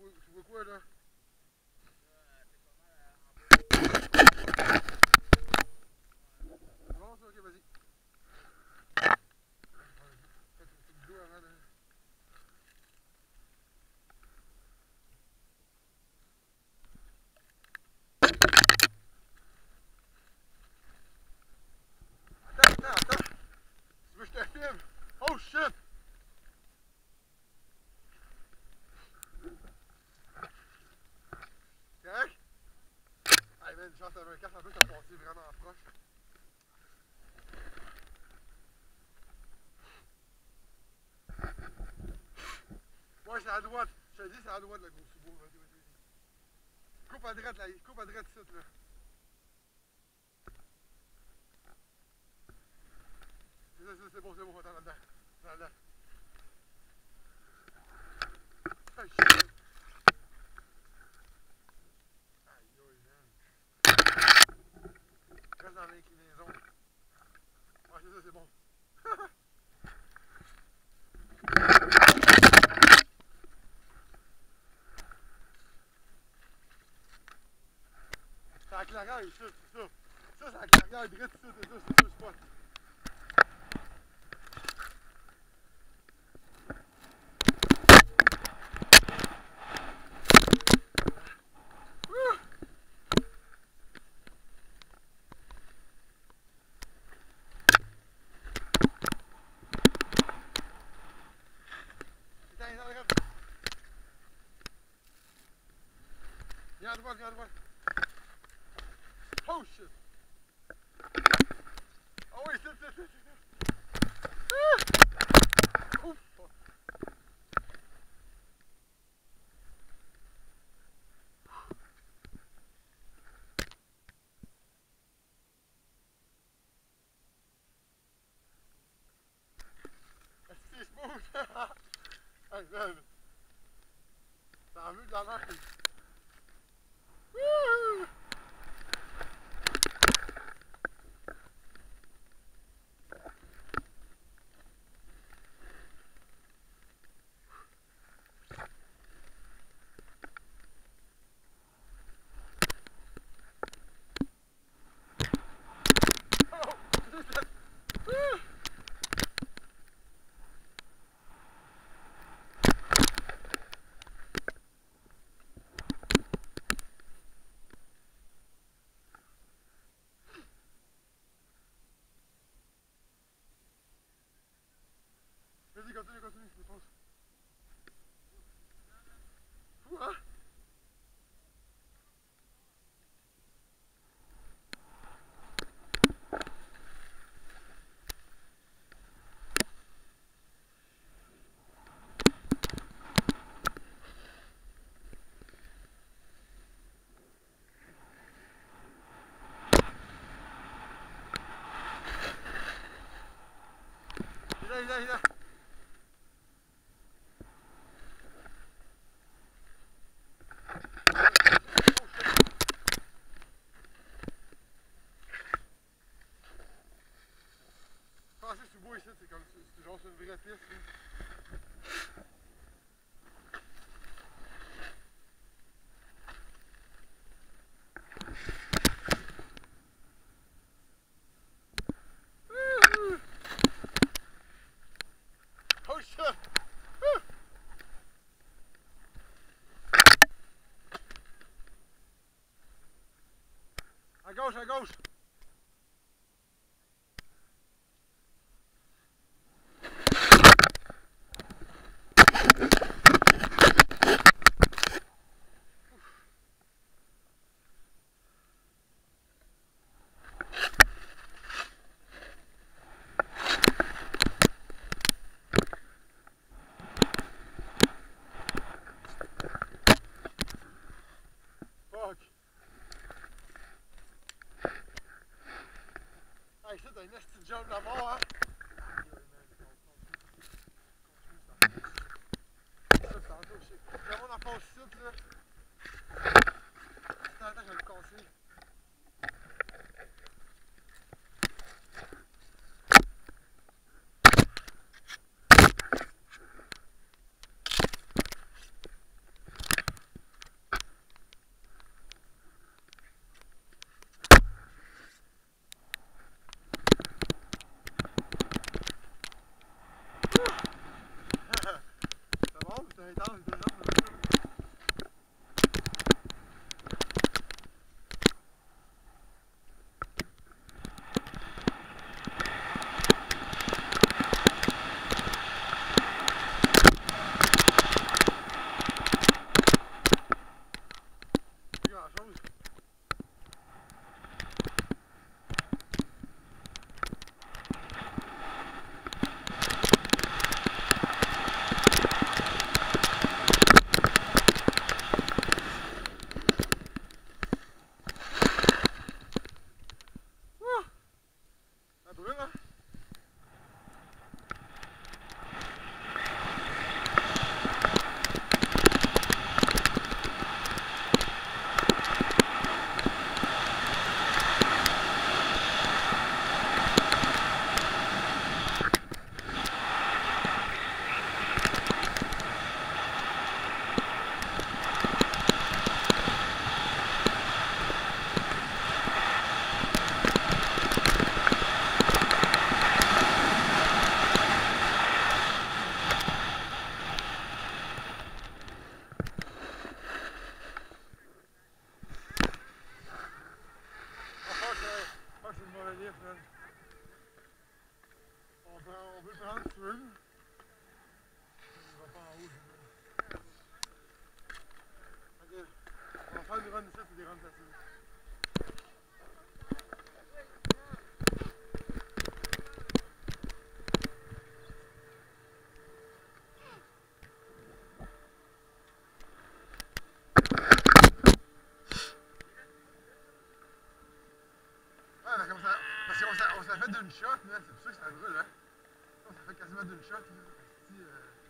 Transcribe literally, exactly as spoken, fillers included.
vois, tu vois quoi là? Bon, ça, ok, vas-y. Faites une petite vidéo avant de... Attends, attends, attends. Tu veux que je te filme? Oh shit! Correct? Hey man, genre t'avais un casque en plus, t'as passé vraiment proche. Ouais, c'est à droite. Je te dis, c'est à droite le gros sous-beau. Vas-y, vas-y, vas-y. Coupe à droite là, coupe à droite ici là. C'est ça, c'est bon, c'est bon, attends là-dedans. Là-dedans. Hey shit! Aïe aïe man. Reste dans l'inclinaison. Ouais, c'est ça, c'est bon. C'est la clairière ici, c'est ça. Ça, c'est la clairière droite ici, c'est ça, c'est ça le spot. Viens à droite, viens à droite. Oh shit! Ah oui, c'est, c'est, c'est, c'est. Ah! Ouf! C'est smooth! Hey man! Ça en veut de la mer! Wouhou! Vas-y, continue, continue, je pense. Fou, hein? Il est là, il est là, il est là. Passer sous bois ici, c'est comme c'est genre sur une vraie piste. Là. Oh shit! À gauche, à gauche! Fuck! Hey, ça, t'as une petite jump de mort, hein? Le monde en passe ici, là. Attends, attends, je vais le casser. shot, là, c'est pour ça que ça brûle, hein. Ça fait quasiment d'une shot, là. Asti, euh...